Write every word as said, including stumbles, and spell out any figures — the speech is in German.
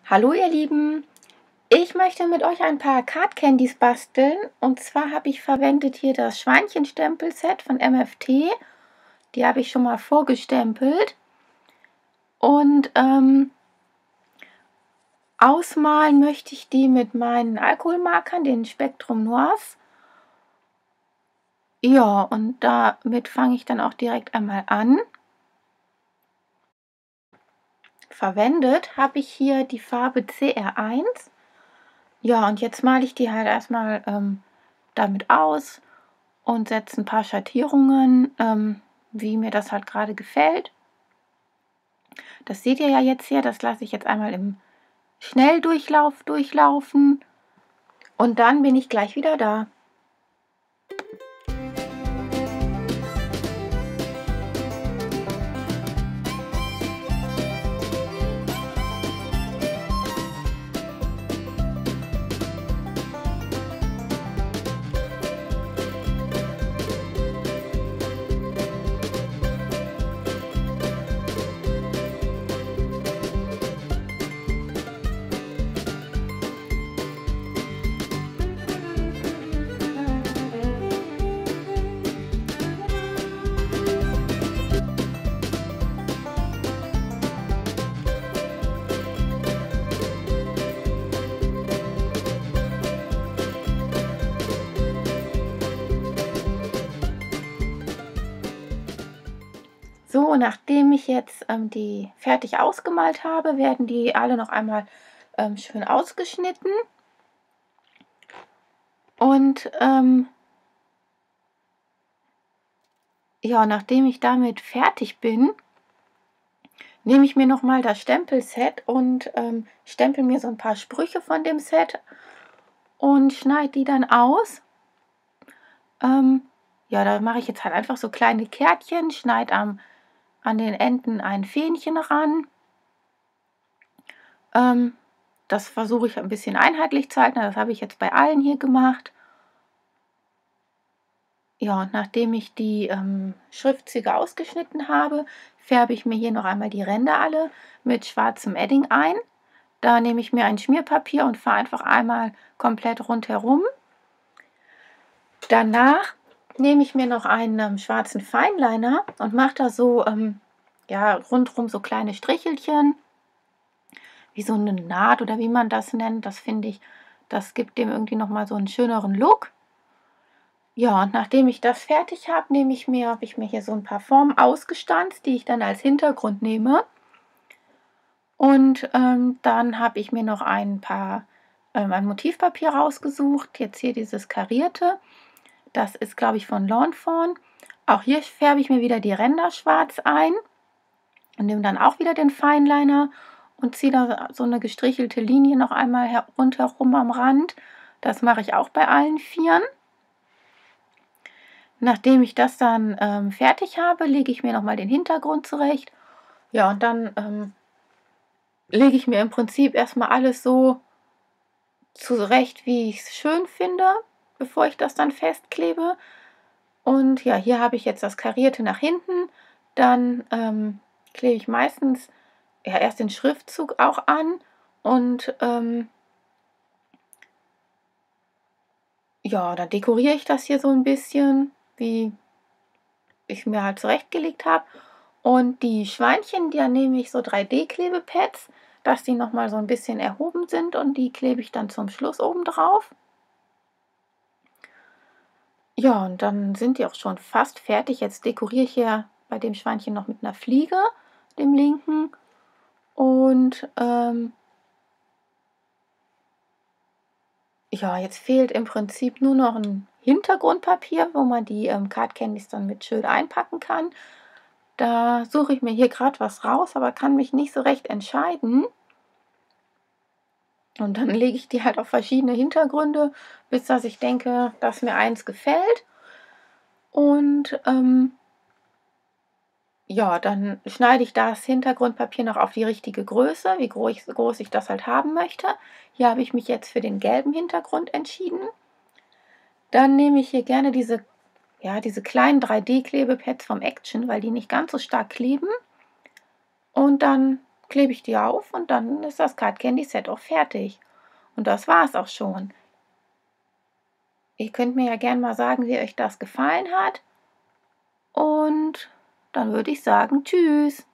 Hallo ihr Lieben, ich möchte mit euch ein paar Card Candies basteln und zwar habe ich verwendet hier das Schweinchen-Stempelset von M F T, die habe ich schon mal vorgestempelt und ähm, ausmalen möchte ich die mit meinen Alkoholmarkern, den Spectrum Noirs. Ja, und damit fange ich dann auch direkt einmal an. Verwendet habe ich hier die Farbe C R eins. Ja, und jetzt male ich die halt erstmal ähm, damit aus und setze ein paar Schattierungen, ähm, wie mir das halt gerade gefällt. Das seht ihr ja jetzt hier, das lasse ich jetzt einmal im Schnelldurchlauf durchlaufen und dann bin ich gleich wieder da. So, nachdem ich jetzt ähm, die fertig ausgemalt habe, werden die alle noch einmal ähm, schön ausgeschnitten. Und ähm, ja, nachdem ich damit fertig bin, nehme ich mir noch mal das Stempelset und ähm, stempel mir so ein paar Sprüche von dem Set und schneide die dann aus. Ähm, ja, da mache ich jetzt halt einfach so kleine Kärtchen, schneide am an den Enden ein Fähnchen ran. Ähm, das versuche ich ein bisschen einheitlich zu halten. Das habe ich jetzt bei allen hier gemacht. Ja, und nachdem ich die ähm, Schriftzüge ausgeschnitten habe, färbe ich mir hier noch einmal die Ränder alle mit schwarzem Edding ein. Da nehme ich mir ein Schmierpapier und fahre einfach einmal komplett rundherum. Danach nehme ich mir noch einen ähm, schwarzen Fineliner und mache da so ähm, ja, rundherum so kleine Strichelchen, wie so eine Naht oder wie man das nennt. Das finde ich, das gibt dem irgendwie nochmal so einen schöneren Look. Ja, und nachdem ich das fertig habe, nehme ich mir, habe ich mir hier so ein paar Formen ausgestanzt, die ich dann als Hintergrund nehme. Und ähm, dann habe ich mir noch ein paar ähm, ein Motivpapier rausgesucht. Jetzt hier dieses karierte. Das ist, glaube ich, von Lawn Fawn. Auch hier färbe ich mir wieder die Ränder schwarz ein und nehme dann auch wieder den Fineliner und ziehe da so eine gestrichelte Linie noch einmal rundherum am Rand. Das mache ich auch bei allen Vieren. Nachdem ich das dann ähm, fertig habe, lege ich mir nochmal den Hintergrund zurecht. Ja, und dann ähm, lege ich mir im Prinzip erstmal alles so zurecht, wie ich es schön finde, bevor ich das dann festklebe. Und ja, hier habe ich jetzt das Karierte nach hinten. Dann ähm, klebe ich meistens ja, erst den Schriftzug auch an und ähm, ja, dann dekoriere ich das hier so ein bisschen, wie ich mir halt zurechtgelegt habe. Und die Schweinchen, da nehme ich so drei D-Klebepads, dass die nochmal so ein bisschen erhoben sind und die klebe ich dann zum Schluss oben drauf. Ja, und dann sind die auch schon fast fertig. Jetzt dekoriere ich hier bei dem Schweinchen noch mit einer Fliege, dem linken. Und ähm, ja, jetzt fehlt im Prinzip nur noch ein Hintergrundpapier, wo man die ähm, Card Candies dann mit schön einpacken kann. Da suche ich mir hier gerade was raus, aber kann mich nicht so recht entscheiden. Und dann lege ich die halt auf verschiedene Hintergründe, bis dass ich denke, dass mir eins gefällt. Und ähm, ja, dann schneide ich das Hintergrundpapier noch auf die richtige Größe, wie groß ich, groß ich das halt haben möchte. Hier habe ich mich jetzt für den gelben Hintergrund entschieden. Dann nehme ich hier gerne diese, ja, diese kleinen drei D-Klebepads vom Action, weil die nicht ganz so stark kleben. Und dann klebe ich die auf und dann ist das Card Candy Set auch fertig. Und das war es auch schon. Ihr könnt mir ja gerne mal sagen, wie euch das gefallen hat. Und dann würde ich sagen, tschüss.